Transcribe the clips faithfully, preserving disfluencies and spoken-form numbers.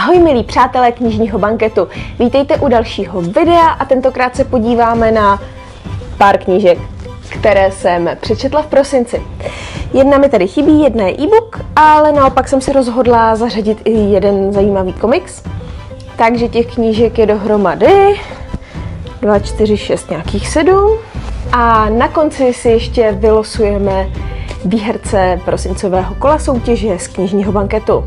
Ahoj milí přátelé knižního banketu, vítejte u dalšího videa a tentokrát se podíváme na pár knížek, které jsem přečetla v prosinci. Jedna mi tady chybí, jedna je e-book, ale naopak jsem si rozhodla zařadit i jeden zajímavý komiks. Takže těch knížek je dohromady dva, čtyři, šest, nějakých sedm. A na konci si ještě vylosujeme výherce prosincového kola soutěže z knižního banketu.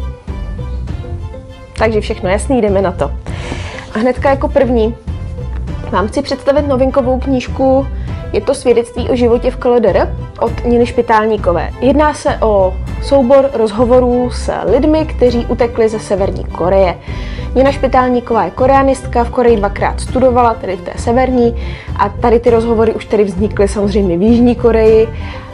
Takže všechno jasný, jdeme na to. A hnedka jako první vám chci představit novinkovou knížku. Je to Svědectví o životě v K L D R od Niny Špitálníkové. Jedná se o soubor rozhovorů s lidmi, kteří utekli ze Severní Koreje. Nina Špitálníková je koreanistka, v Koreji dvakrát studovala, tedy v té severní, a tady ty rozhovory už tady vznikly samozřejmě v Jižní Koreji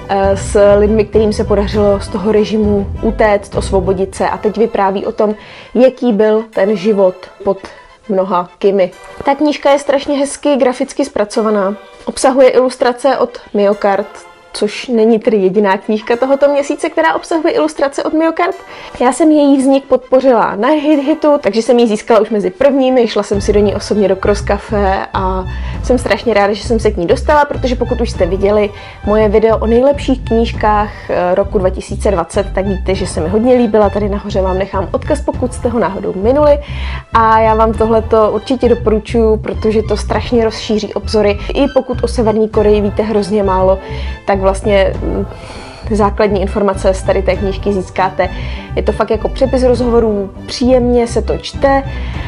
s lidmi, kterým se podařilo z toho režimu utéct, osvobodit se, a teď vypráví o tom, jaký byl ten život pod mnoha Kimi. Ta knížka je strašně hezky graficky zpracovaná. Obsahuje ilustrace od Myokart, což není tedy jediná knížka tohoto měsíce, která obsahuje ilustrace od Myokart. Já jsem její vznik podpořila na HitHitu, takže jsem ji získala už mezi prvními, šla jsem si do ní osobně do Cross Café a jsem strašně ráda, že jsem se k ní dostala, protože pokud už jste viděli moje video o nejlepších knížkách roku dva tisíce dvacet, tak víte, že se mi hodně líbila. Tady nahoře vám nechám odkaz, pokud jste ho náhodou minuli, a já vám tohleto určitě doporučuji, protože to strašně rozšíří obzory. I pokud o Severní Koreji víte hrozně málo, tak vlastně základní informace z tady té knížky získáte. Je to fakt jako přepis rozhovorů, příjemně se to čte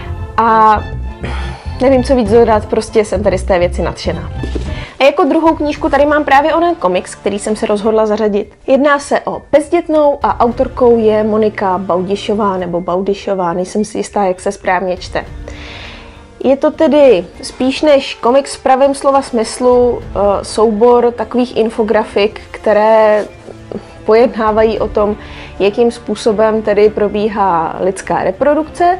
a nevím, co víc dodat, prostě jsem tady z té věci nadšená. A jako druhou knížku tady mám právě onen komiks, který jsem se rozhodla zařadit. Jedná se o Bezdětnou a autorkou je Monika Baudišová nebo Baudišová, nejsem si jistá, jak se správně čte. Je to tedy spíš než komiks v pravém slova smyslu soubor takových infografik, které pojednávají o tom, jakým způsobem tedy probíhá lidská reprodukce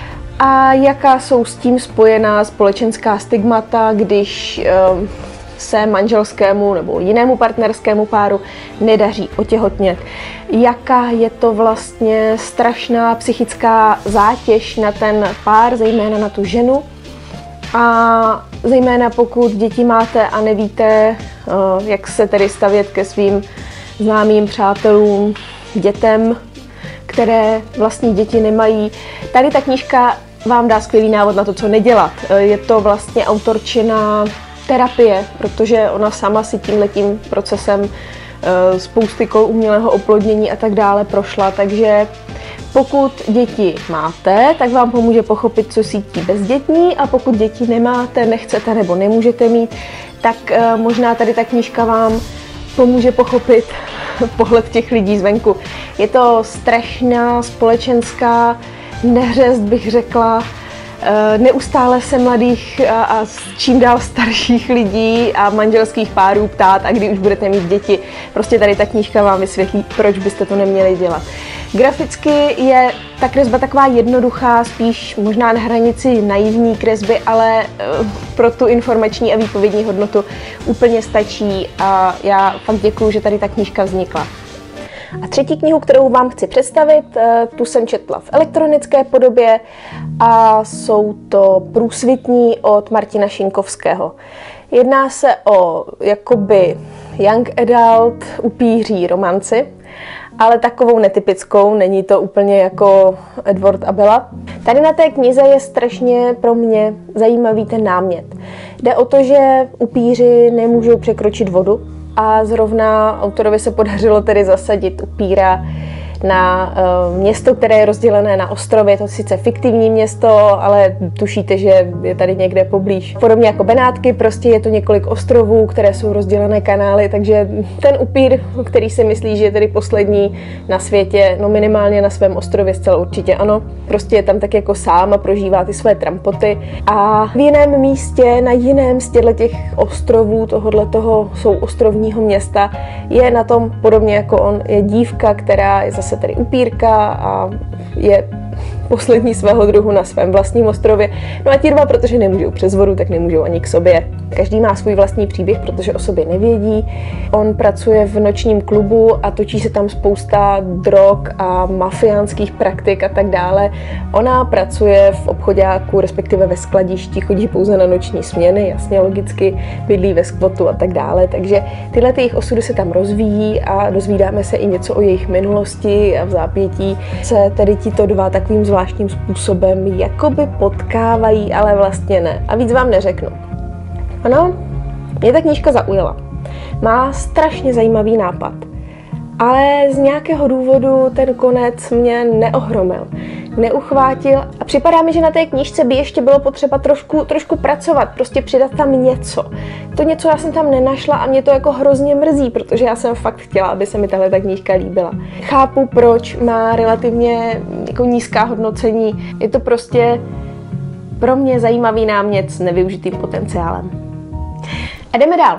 a jaká jsou s tím spojená společenská stigmata, když se manželskému nebo jinému partnerskému páru nedaří otěhotnět. Jaká je to vlastně strašná psychická zátěž na ten pár, zejména na tu ženu. A zejména pokud děti máte a nevíte, jak se tedy stavět ke svým známým přátelům, dětem, které vlastní děti nemají. Tady ta knížka vám dá skvělý návod na to, co nedělat. Je to vlastně autorčina terapie, protože ona sama si tímhletím procesem spousty kol umělého oplodnění a tak dále prošla, takže pokud děti máte, tak vám pomůže pochopit, co cítí bezdětní, a pokud děti nemáte, nechcete nebo nemůžete mít, tak možná tady ta knížka vám pomůže pochopit pohled těch lidí zvenku. Je to strašná společenská neřest, bych řekla. Neustále se mladých a, a čím dál starších lidí a manželských párů ptát, a kdy už budete mít děti. Prostě tady ta knížka vám vysvětlí, proč byste to neměli dělat. Graficky je ta kresba taková jednoduchá, spíš možná na hranici naivní kresby, ale pro tu informační a výpovědní hodnotu úplně stačí, a já fakt děkuju, že tady ta knížka vznikla. A třetí knihu, kterou vám chci představit, tu jsem četla v elektronické podobě a jsou to Průsvitní od Martina Šinkovského. Jedná se o jakoby young adult upíří romanci, ale takovou netypickou, není to úplně jako Edward a Bella. Tady na té knize je strašně pro mě zajímavý ten námět. Jde o to, že upíři nemůžou překročit vodu, a zrovna autorovi se podařilo tedy zasadit upíra na uh, město, které je rozdělené na ostrovy. Je to sice fiktivní město, ale tušíte, že je tady někde poblíž. Podobně jako Benátky, prostě je to několik ostrovů, které jsou rozdělené kanály, takže ten upír, který si myslí, že je tedy poslední na světě, no minimálně na svém ostrově zcela určitě ano, prostě je tam tak jako sám a prožívá ty své trampoty. A v jiném místě, na jiném z těch ostrovů tohoto souostrovního města, je na tom podobně jako on, je dívka, která je zase tedy upírka a je poslední svého druhu na svém vlastním ostrově. No a ti dva, protože nemůžou přes vodu, tak nemůžou ani k sobě. Každý má svůj vlastní příběh, protože o sobě nevědí. On pracuje v nočním klubu a točí se tam spousta drog a mafiánských praktik a tak dále. Ona pracuje v obchoďáku, respektive ve skladišti, chodí pouze na noční směny, jasně, logicky, bydlí ve skvotu a tak dále. Takže tyhle ty jejich osudy se tam rozvíjí a dozvídáme se i něco o jejich minulosti a v zápětí se tedy tito dva takovým zvláštním způsobem jakoby potkávají, ale vlastně ne. A víc vám neřeknu. Ano, mě ta knížka zaujala. Má strašně zajímavý nápad, ale z nějakého důvodu ten konec mě neohromil, neuchvátil a připadá mi, že na té knížce by ještě bylo potřeba trošku, trošku pracovat, prostě přidat tam něco. To něco já jsem tam nenašla a mě to jako hrozně mrzí, protože já jsem fakt chtěla, aby se mi tahle ta knížka líbila. Chápu, proč má relativně jako nízká hodnocení, je to prostě pro mě zajímavý námět s nevyužitým potenciálem. A jdeme dál.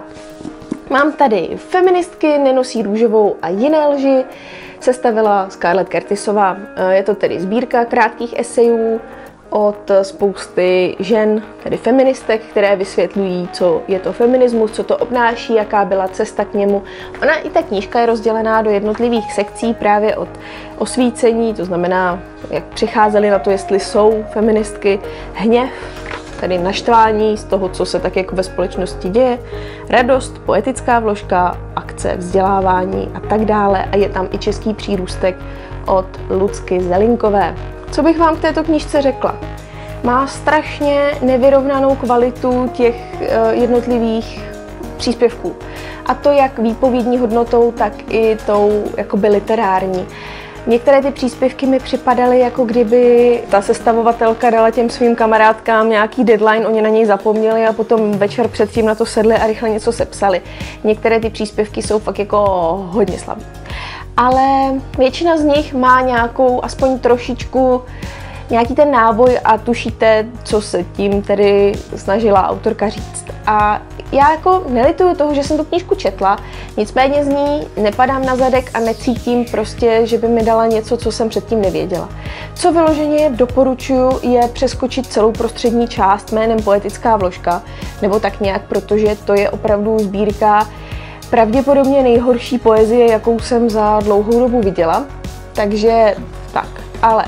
Mám tady Feministky nenosí růžovou a jiné lži, sestavila Scarlett Curtisová. Je to tedy sbírka krátkých esejů od spousty žen, tedy feministek, které vysvětlují, co je to feminismus, co to obnáší, jaká byla cesta k němu. Ona i ta knížka je rozdělená do jednotlivých sekcí právě od osvícení, to znamená, jak přicházeli na to, jestli jsou feministky, hněv, tedy naštvání z toho, co se tak jako ve společnosti děje, radost, poetická vložka, akce, vzdělávání a tak dále. A je tam i český přírůstek od Lucky Zelinkové. Co bych vám k této knížce řekla? Má strašně nevyrovnanou kvalitu těch jednotlivých příspěvků. A to jak výpovědní hodnotou, tak i tou jakoby literární. Některé ty příspěvky mi připadaly, jako kdyby ta sestavovatelka dala těm svým kamarádkám nějaký deadline, oni na něj zapomněli a potom večer předtím na to sedli a rychle něco sepsali. Některé ty příspěvky jsou fakt jako hodně slabé. Ale většina z nich má nějakou, aspoň trošičku, nějaký ten náboj a tušíte, co se tím tedy snažila autorka říct. A já jako nelituju toho, že jsem tu knížku četla, nicméně z ní nepadám na zadek a necítím prostě, že by mi dala něco, co jsem předtím nevěděla. Co vyloženě doporučuji, je přeskočit celou prostřední část jménem Poetická vložka, nebo tak nějak, protože to je opravdu sbírka pravděpodobně nejhorší poezie, jakou jsem za dlouhou dobu viděla. Takže tak, ale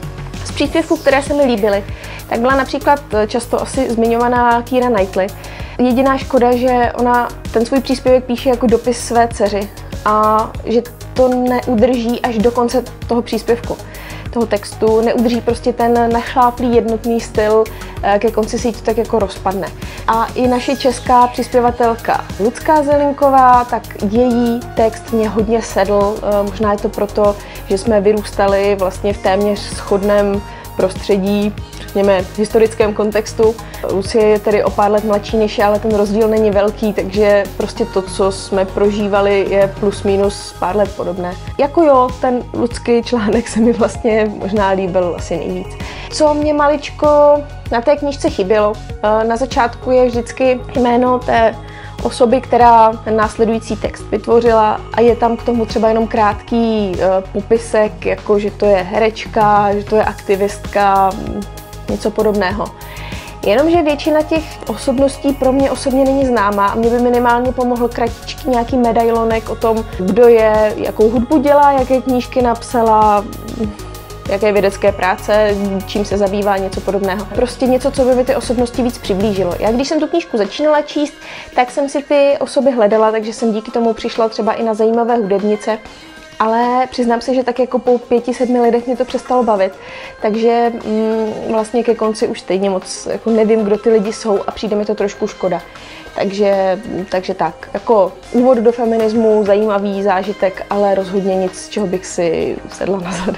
z příspěvků, které se mi líbily, tak byla například často asi zmiňovaná Keira Knightley. Jediná škoda, že ona ten svůj příspěvek píše jako dopis své dceři a že to neudrží až do konce toho příspěvku, toho textu, neudrží prostě ten našláplý jednotný styl, ke konci se jí to tak jako rozpadne. A i naše česká přispěvatelka Lucka Zelinková, tak její text mě hodně sedl, možná je to proto, že jsme vyrůstali vlastně v téměř shodném prostředí, řekněme, v historickém kontextu. Lucie je tedy o pár let mladší než já, ale ten rozdíl není velký, takže prostě to, co jsme prožívali, je plus minus pár let podobné. Jako jo, ten Lucky článek se mi vlastně možná líbil asi nejvíc. Co mě maličko na té knížce chybělo, na začátku je vždycky jméno té osoby, která ten následující text vytvořila a je tam k tomu třeba jenom krátký uh, popisek, jako že to je herečka, že to je aktivistka, něco podobného. Jenomže většina těch osobností pro mě osobně není známá a mě by minimálně pomohl kratičký nějaký medailonek o tom, kdo je, jakou hudbu dělá, jaké knížky napsala, jaké vědecké práce, čím se zabývá, něco podobného. Prostě něco, co by mi ty osobnosti víc přiblížilo. Já když jsem tu knížku začínala číst, tak jsem si ty osoby hledala, takže jsem díky tomu přišla třeba i na zajímavé hudebnice. Ale přiznám se, že tak jako po pěti, sedmi lidech mě to přestalo bavit. Takže mm, vlastně ke konci už stejně moc jako nevím, kdo ty lidi jsou a přijde mi to trošku škoda. Takže, takže tak, jako úvod do feminismu, zajímavý zážitek, ale rozhodně nic, z čeho bych si sedla na zadek.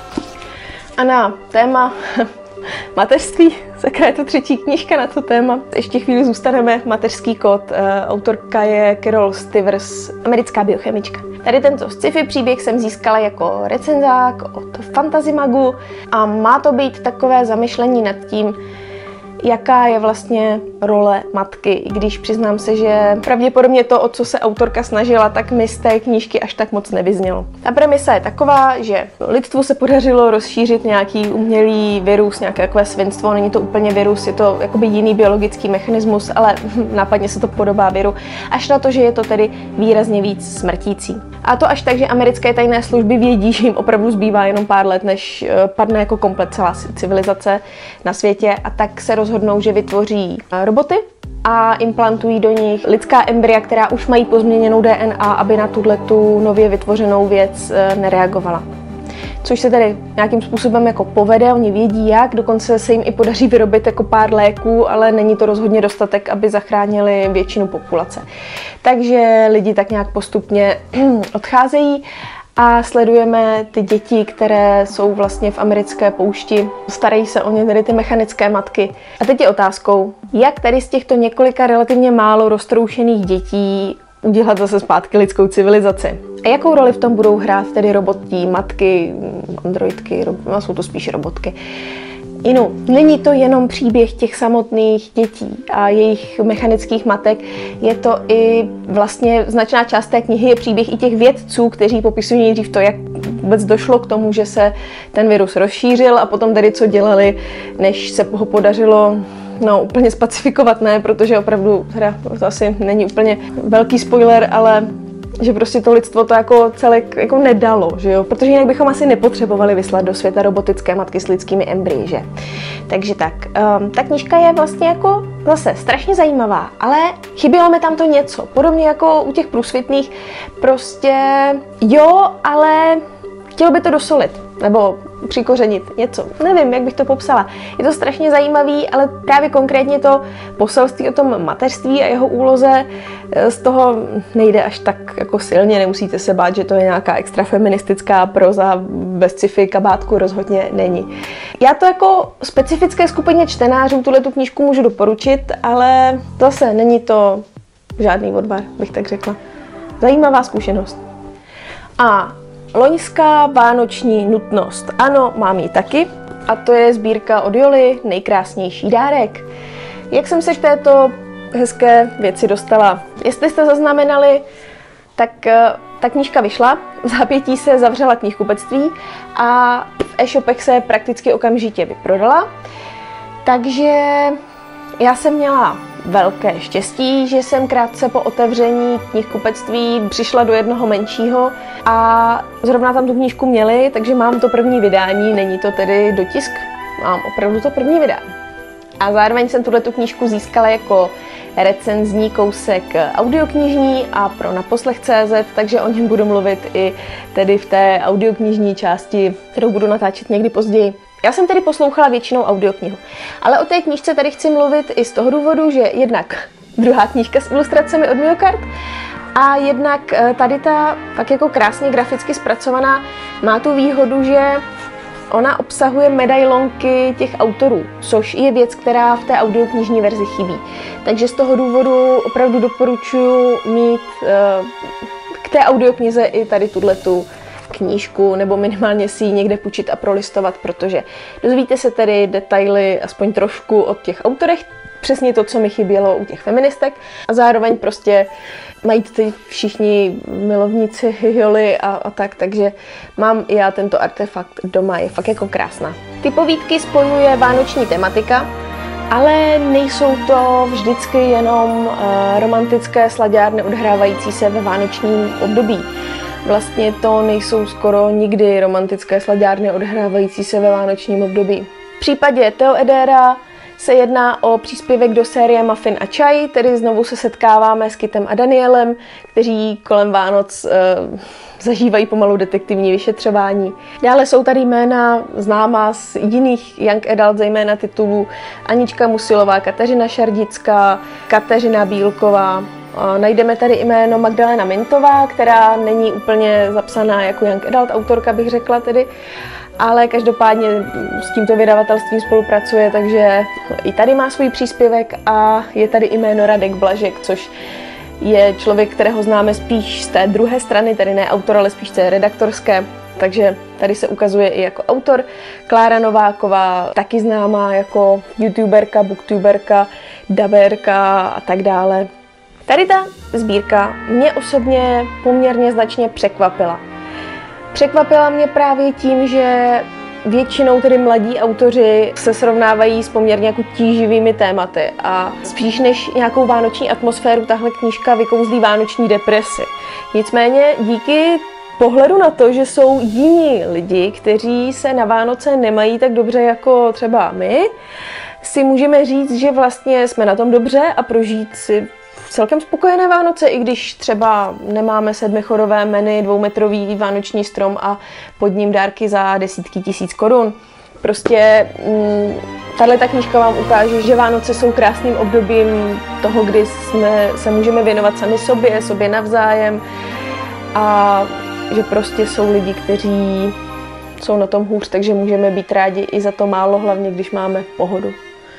A na téma mateřství, sakra, je to třetí knížka na to téma. Ještě chvíli zůstaneme, Mateřský kód. Autorka je Carol Stivers, americká biochemička. Tady tento sci-fi příběh jsem získala jako recenzák od Fantasy Magu a má to být takové zamyšlení nad tím, jaká je vlastně role matky, i když přiznám se, že pravděpodobně to, o co se autorka snažila, tak mi z té knížky až tak moc nevyznělo. Ta premisa je taková, že lidstvu se podařilo rozšířit nějaký umělý virus, nějaké takové svinstvo, není to úplně virus, je to jakoby jiný biologický mechanismus, ale nápadně se to podobá viru, až na to, že je to tedy výrazně víc smrtící. A to až tak, že americké tajné služby vědí, že jim opravdu zbývá jenom pár let, než padne jako komplet celá civilizace na světě, a tak se rozhodnou, že vytvoří roboty a implantují do nich lidská embrya, která už mají pozměněnou D N A, aby na tuhletu nově vytvořenou věc nereagovala. Což se tedy nějakým způsobem jako povede, oni vědí jak, dokonce se jim i podaří vyrobit jako pár léků, ale není to rozhodně dostatek, aby zachránili většinu populace. Takže lidi tak nějak postupně odcházejí a sledujeme ty děti, které jsou vlastně v americké poušti. Starají se o ně tedy ty mechanické matky. A teď je otázkou, jak tady z těchto několika relativně málo roztroušených dětí udělat zase zpátky lidskou civilizaci. A jakou roli v tom budou hrát tedy robotí, matky, androidky, no, jsou to spíš robotky. Inu, není to jenom příběh těch samotných dětí a jejich mechanických matek, je to i vlastně značná část té knihy je příběh i těch vědců, kteří popisují nejdřív to, jak vůbec došlo k tomu, že se ten virus rozšířil a potom tedy co dělali, než se ho podařilo no úplně spacifikovat, ne, protože opravdu teda, to asi není úplně velký spoiler, ale že prostě to lidstvo to jako celek jako nedalo, že jo, protože jinak bychom asi nepotřebovali vyslat do světa robotické matky s lidskými embryi, že. Takže tak, um, ta knížka je vlastně jako zase strašně zajímavá, ale chybělo mi tam to něco, podobně jako u těch průsvitných, prostě jo, ale chtělo by to dosolit, nebo přikořenit něco. Nevím, jak bych to popsala. Je to strašně zajímavý, ale právě konkrétně to poselství o tom mateřství a jeho úloze z toho nejde až tak jako silně. Nemusíte se bát, že to je nějaká extra feministická proza bez sci-fi kabátku, rozhodně není. Já to jako specifické skupině čtenářů tuhletu knížku můžu doporučit, ale zase není to žádný odvar, bych tak řekla. Zajímavá zkušenost. A loňská vánoční nutnost. Ano, mám ji taky. A to je sbírka od Joly, Nejkrásnější dárek. Jak jsem se k této hezké věci dostala? Jestli jste zaznamenali, tak ta knížka vyšla, v zápětí se zavřela knihkupectví a v e-shopech se prakticky okamžitě vyprodala. Takže já jsem měla velké štěstí, že jsem krátce po otevření knihkupectví přišla do jednoho menšího a zrovna tam tu knížku měli, takže mám to první vydání, není to tedy dotisk, mám opravdu to první vydání. A zároveň jsem tuhletu knížku získala jako recenzní kousek audioknižní a pro naposlech tečka cé zet, takže o něm budu mluvit i tedy v té audioknižní části, kterou budu natáčet někdy později. Já jsem tedy poslouchala většinou audioknihu, ale o té knížce tady chci mluvit i z toho důvodu, že jednak druhá knížka s ilustracemi od Myokart a jednak tady ta tak jako krásně graficky zpracovaná má tu výhodu, že ona obsahuje medailonky těch autorů, což je věc, která v té audioknižní verzi chybí. Takže z toho důvodu opravdu doporučuji mít k té audioknize i tady tuhletu knížku, nebo minimálně si ji někde půjčit a prolistovat, protože dozvíte se tedy detaily aspoň trošku o těch autorech, přesně to, co mi chybělo u těch feministek, a zároveň prostě mají ty všichni milovníci Joly a, a tak, takže mám i já tento artefakt doma, je fakt jako krásná. Ty povídky spojuje vánoční tematika, ale nejsou to vždycky jenom uh, romantické slaďárny odhrávající se ve vánočním období. Vlastně to nejsou skoro nikdy romantické slaďárny odhrávající se ve vánočním období. V případě Theo Edera se jedná o příspěvek do série Muffin a čaj, tedy znovu se setkáváme s Kitem a Danielem, kteří kolem Vánoc e, zažívají pomalu detektivní vyšetřování. Dále jsou tady jména známá z jiných young adult, zejména titulů Anička Musilová, Kateřina Šardická, Kateřina Bílková. Najdeme tady jméno Magdalena Mintová, která není úplně zapsaná jako young adult autorka, bych řekla tedy, ale každopádně s tímto vydavatelstvím spolupracuje, takže i tady má svůj příspěvek a je tady jméno Radek Blažek, což je člověk, kterého známe spíš z té druhé strany, tedy ne autor, ale spíš té redaktorské. takže tady se ukazuje i jako autor. Klára Nováková, taky známá jako youtuberka, booktuberka, daberka a tak dále. Tady ta sbírka mě osobně poměrně značně překvapila. Překvapila mě právě tím, že většinou tedy mladí autoři se srovnávají s poměrně jako tíživými tématy a spíš než nějakou vánoční atmosféru tahle knížka vykouzlí vánoční depresi. Nicméně díky pohledu na to, že jsou jiní lidi, kteří se na Vánoce nemají tak dobře jako třeba my, si můžeme říct, že vlastně jsme na tom dobře a prožít si celkem spokojené Vánoce, i když třeba nemáme sedmichodové meny, dvoumetrový vánoční strom a pod ním dárky za desítky tisíc korun. Prostě mm, tahle ta knížka vám ukáže, že Vánoce jsou krásným obdobím toho, kdy jsme, se můžeme věnovat sami sobě, sobě navzájem a že prostě jsou lidi, kteří jsou na tom hůř, takže můžeme být rádi i za to málo, hlavně když máme pohodu.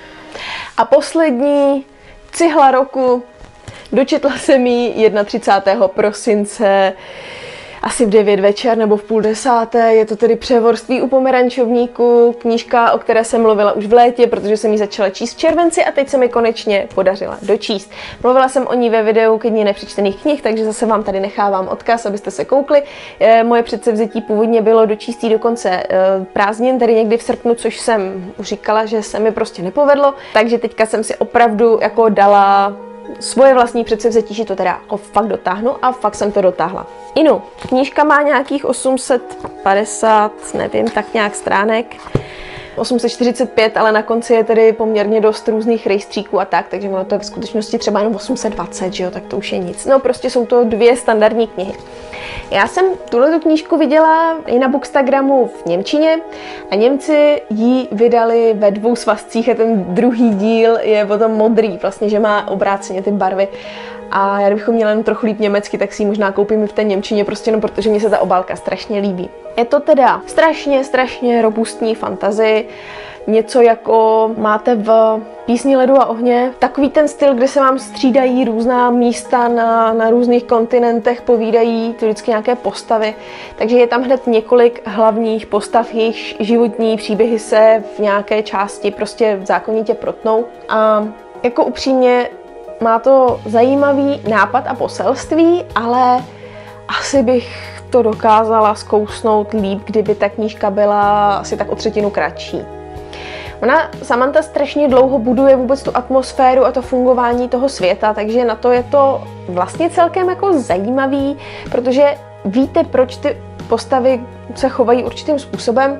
A poslední cihla roku. Dočetla jsem ji třicátého prvního prosince, asi v devět večer nebo v půl desáté. Je to tedy Převorství u pomerančovníku, knížka, o které jsem mluvila už v létě, protože jsem ji začala číst v červenci a teď se mi konečně podařila dočíst. Mluvila jsem o ní ve videu ke dni nepřečtených knih, takže zase vám tady nechávám odkaz, abyste se koukli. Moje předsevzetí původně bylo dočíst ji do konce prázdnin, tedy někdy v srpnu, což jsem už říkala, že se mi prostě nepovedlo, takže teďka jsem si opravdu jako dala svoje vlastní předsevzetí, že to teda jako fakt dotáhnu a fakt jsem to dotáhla. Inu, knížka má nějakých osm set padesát, nevím, tak nějak stránek. osm set čtyřicet pět, ale na konci je tedy poměrně dost různých rejstříků a tak, takže ono to je v skutečnosti třeba jenom osm set dvacet, že jo, tak to už je nic. No prostě jsou to dvě standardní knihy. Já jsem tuhletu knížku viděla i na Bookstagramu v němčině a Němci ji vydali ve dvou svazcích a ten druhý díl je potom modrý, vlastně, že má obráceně ty barvy. A já kdybychom měla jen trochu líp německy, tak si ji možná koupím i v té němčině, prostě jenom protože mě se ta obálka strašně líbí. Je to teda strašně, strašně robustní fantasy, něco jako máte v Písni ledu a ohně. Takový ten styl, kde se vám střídají různá místa na, na různých kontinentech, povídají to vždycky nějaké postavy. Takže je tam hned několik hlavních postav, jejich životní příběhy se v nějaké části prostě zákonitě protnou. A jako upřímně má to zajímavý nápad a poselství, ale asi bych to dokázala zkousnout líp, kdyby ta knížka byla asi tak o třetinu kratší. Ona, Samantha, strašně dlouho buduje vůbec tu atmosféru a to fungování toho světa, takže na to je to vlastně celkem jako zajímavý, protože víte, proč ty postavy se chovají určitým způsobem,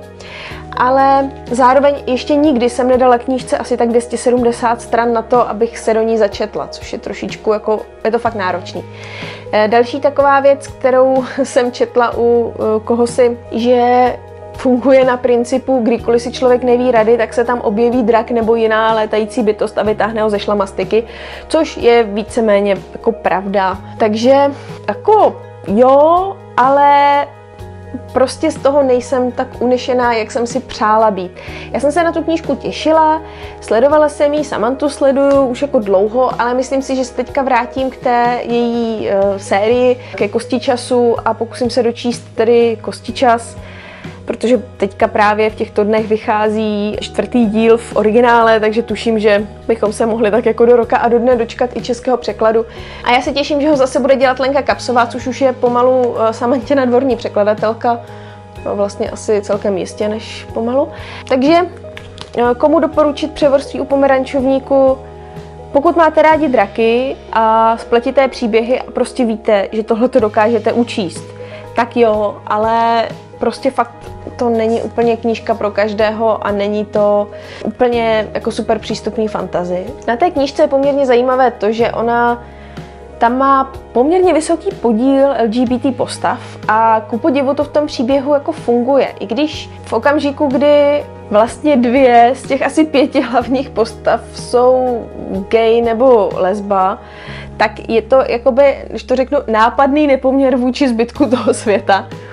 ale zároveň ještě nikdy jsem nedala knížce asi tak dvě stě sedmdesát stran na to, abych se do ní začetla, což je trošičku jako, je to fakt náročný. Další taková věc, kterou jsem četla u kohosi, že funguje na principu, kdykoliv si člověk neví rady, tak se tam objeví drak nebo jiná létající bytost a vytáhne ho ze šlamastyky, což je víceméně jako pravda. Takže jako jo, ale prostě z toho nejsem tak unešená, jak jsem si přála být. Já jsem se na tu knížku těšila, sledovala jsem ji, Samanthu sleduju už jako dlouho, ale myslím si, že se teďka vrátím k té její uh, sérii, ke Kostičasu a pokusím se dočíst tedy Kostičas, protože teďka právě v těchto dnech vychází čtvrtý díl v originále, takže tuším, že bychom se mohli tak jako do roka a do dne dočkat i českého překladu. A já se těším, že ho zase bude dělat Lenka Kapsová, což už je pomalu Samantina dvorní překladatelka. No vlastně asi celkem jistě než pomalu. Takže komu doporučit Převorství u pomerančovníku? Pokud máte rádi draky a spletité příběhy a prostě víte, že tohle to dokážete učíst, tak jo, ale prostě fakt to není úplně knížka pro každého a není to úplně jako super přístupný fantasy. Na té knížce je poměrně zajímavé to, že ona tam má poměrně vysoký podíl L G B T postav a ku podivu to v tom příběhu jako funguje. I když v okamžiku, kdy vlastně dvě z těch asi pěti hlavních postav jsou gay nebo lesba, tak je to jakoby, když to řeknu, nápadný nepoměr vůči zbytku toho světa.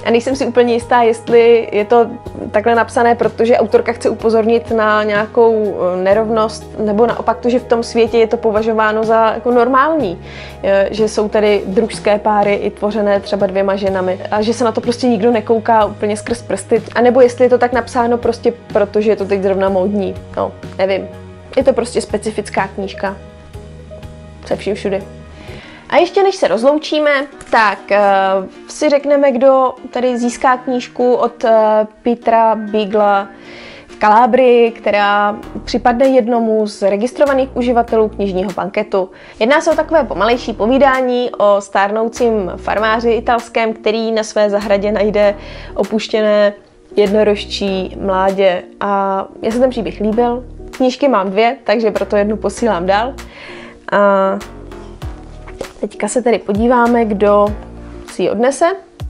A nejsem si úplně jistá, jestli je to takhle napsané, protože autorka chce upozornit na nějakou nerovnost, nebo naopak to, že v tom světě je to považováno za jako normální, že jsou tady družské páry i tvořené třeba dvěma ženami a že se na to prostě nikdo nekouká úplně skrz prsty. A nebo jestli je to tak napsáno prostě proto, že je to teď zrovna módní. No, nevím. Je to prostě specifická knížka. Se vším všudy. A ještě než se rozloučíme, tak uh, si řekneme, kdo tady získá knížku od uh, Petera Beagla v Kalábrii, která připadne jednomu z registrovaných uživatelů knižního banketu. Jedná se o takové pomalejší povídání o stárnoucím farmáři italském, který na své zahradě najde opuštěné jednorožčí mládě. A mně se ten příběh líbil. Knížky mám dvě, takže proto jednu posílám dál. A teďka se tedy podíváme, kdo si ji odnese.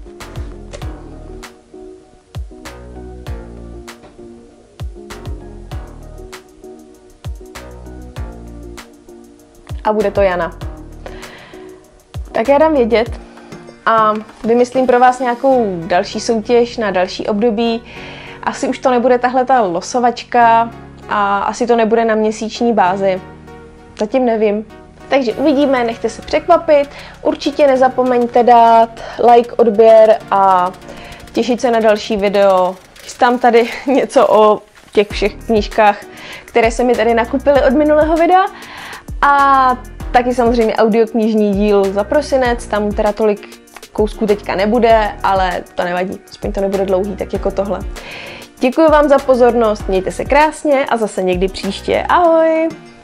A bude to Jana. Tak já dám vědět a vymyslím pro vás nějakou další soutěž na další období. Asi už to nebude tahle ta losovačka a asi to nebude na měsíční bázi. Zatím nevím. Takže uvidíme, nechte se překvapit. Určitě nezapomeňte dát like, odběr a těšit se na další video. Chystám tady něco o těch všech knížkách, které se mi tady nakupily od minulého videa. A taky samozřejmě audioknižní díl za prosinec, tam teda tolik kousků teďka nebude, ale to nevadí, aspoň to nebude dlouhý, tak jako tohle. Děkuji vám za pozornost, mějte se krásně a zase někdy příště. Ahoj!